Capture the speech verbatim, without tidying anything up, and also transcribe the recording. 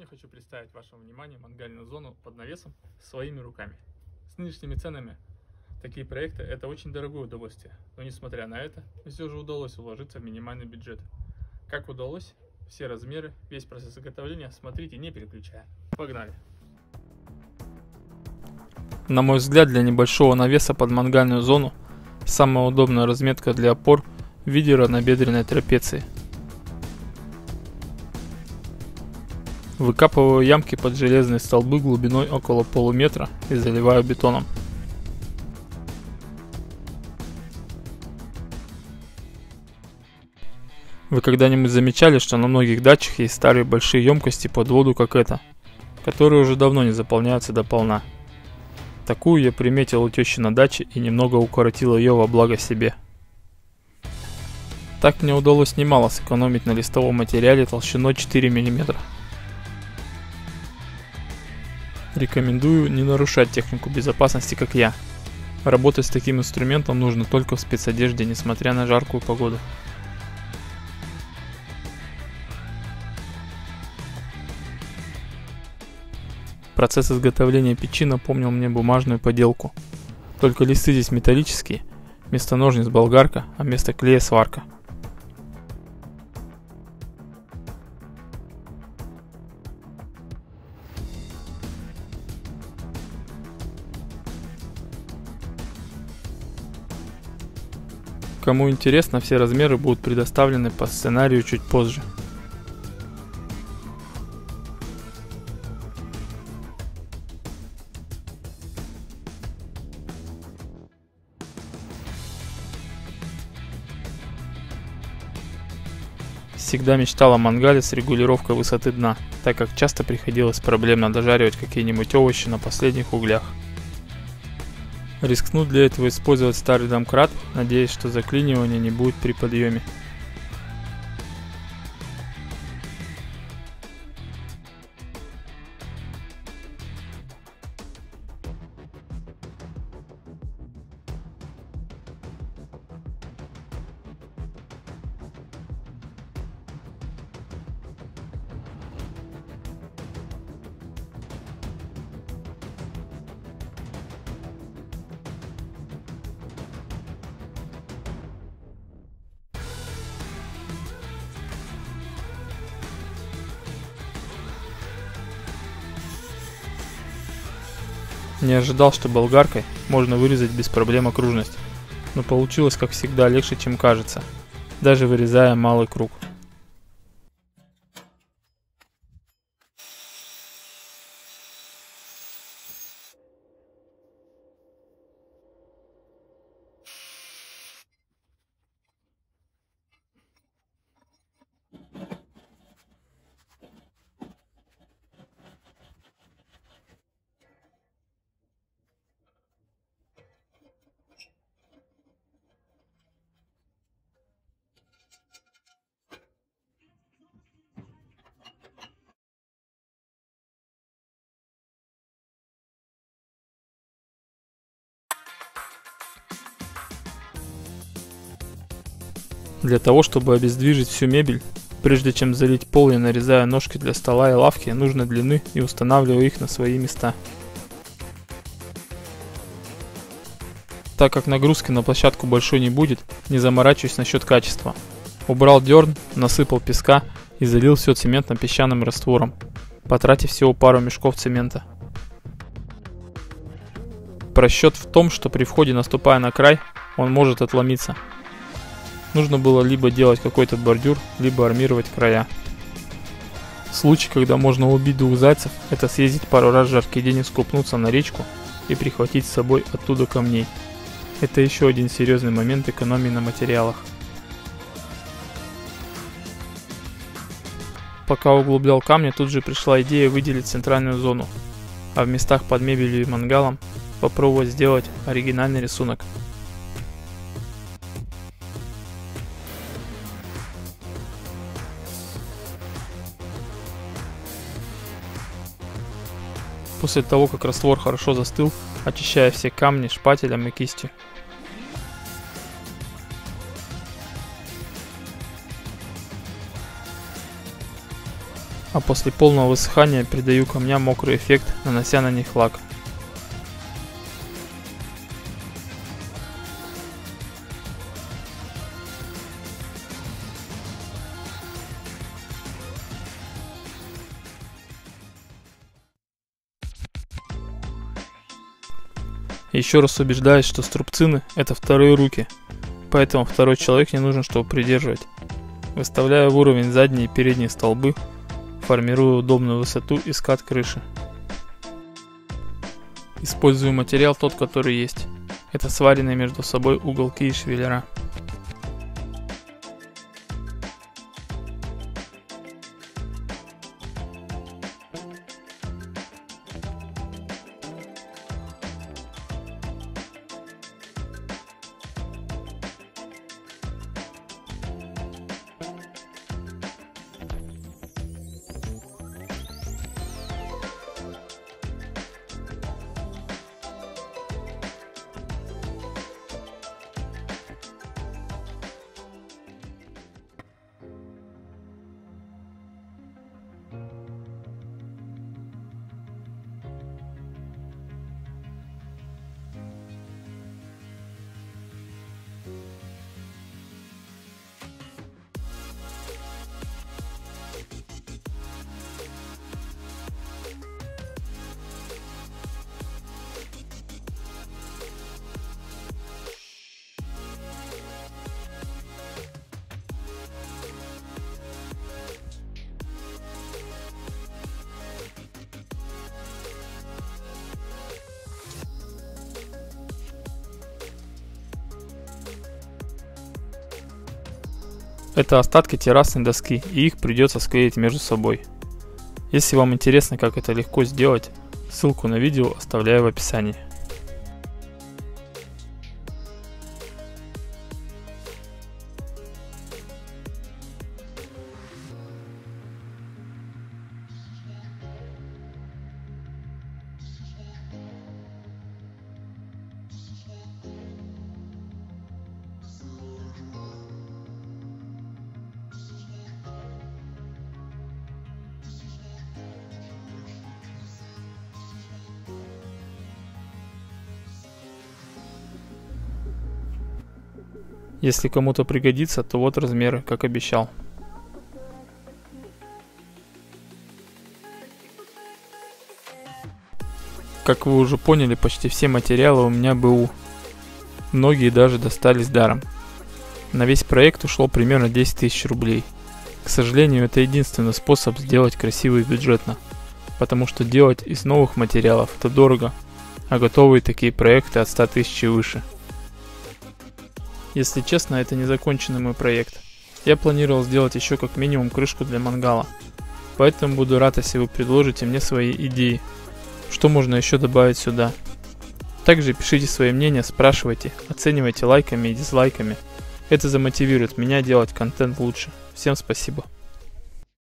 хочу представить вашему вниманию мангальную зону под навесом своими руками. С нынешними ценами такие проекты – это очень дорогое удовольствие, но несмотря на это, все же удалось уложиться в минимальный бюджет. Как удалось? Все размеры, весь процесс изготовления смотрите, не переключая. Погнали! На мой взгляд, для небольшого навеса под мангальную зону самая удобная разметка для опор в виде равнобедренной трапеции. Выкапываю ямки под железные столбы глубиной около полуметра и заливаю бетоном. Вы когда-нибудь замечали, что на многих дачах есть старые большие емкости под воду, как эта, которые уже давно не заполняются до полна? Такую я приметил у тещи на даче и немного укоротил ее во благо себе. Так мне удалось немало сэкономить на листовом материале толщиной четыре миллиметра. Рекомендую не нарушать технику безопасности, как я. Работать с таким инструментом нужно только в спецодежде, несмотря на жаркую погоду. Процесс изготовления печи напомнил мне бумажную поделку. Только листы здесь металлические, вместо ножниц болгарка, а вместо клея сварка. Кому интересно, все размеры будут предоставлены по сценарию чуть позже. Всегда мечтал о мангале с регулировкой высоты дна, так как часто приходилось проблемно дожаривать какие-нибудь овощи на последних углях. Рискну для этого использовать старый домкрат, надеясь, что заклинивания не будет при подъеме. Не ожидал, что болгаркой можно вырезать без проблем окружность, но получилось, как всегда, легче, чем кажется, даже вырезая малый круг. Для того, чтобы обездвижить всю мебель, прежде чем залить пол, я нарезаю ножки для стола и лавки нужной длины и устанавливаю их на свои места. Так как нагрузки на площадку большой не будет, не заморачиваюсь насчет качества. Убрал дерн, насыпал песка и залил все цементно-песчаным раствором, потратив всего пару мешков цемента. Просчет в том, что при входе, наступая на край, он может отломиться. Нужно было либо делать какой-то бордюр, либо армировать края. Случай, когда можно убить двух зайцев, это съездить пару раз в жаркий день, искупнуться на речку и прихватить с собой оттуда камней. Это еще один серьезный момент экономии на материалах. Пока углублял камни, тут же пришла идея выделить центральную зону, а в местах под мебелью и мангалом попробовать сделать оригинальный рисунок. После того, как раствор хорошо застыл, очищаю все камни шпателем и кистью. а после полного высыхания придаю камням мокрый эффект, нанося на них лак. Еще раз убеждаюсь, что струбцины — это вторые руки, поэтому второй человек не нужен, чтобы придерживать. Выставляю в уровень задние и передние столбы, формирую удобную высоту и скат крыши. Использую материал тот, который есть. Это сваренные между собой уголки и швеллера. Это остатки террасной доски, и их придется склеить между собой. Если вам интересно, как это легко сделать, ссылку на видео оставляю в описании. Если кому-то пригодится, то вот размеры, как обещал. Как вы уже поняли, почти все материалы у меня БУ. Многие даже достались даром. На весь проект ушло примерно десять тысяч рублей. К сожалению, это единственный способ сделать красиво и бюджетно. Потому что делать из новых материалов это дорого, а готовые такие проекты от ста тысяч и выше. Если честно, это не законченный мой проект. Я планировал сделать еще как минимум крышку для мангала. Поэтому буду рад, если вы предложите мне свои идеи, что можно еще добавить сюда. Также пишите свои мнения, спрашивайте, оценивайте лайками и дизлайками. Это замотивирует меня делать контент лучше. Всем спасибо.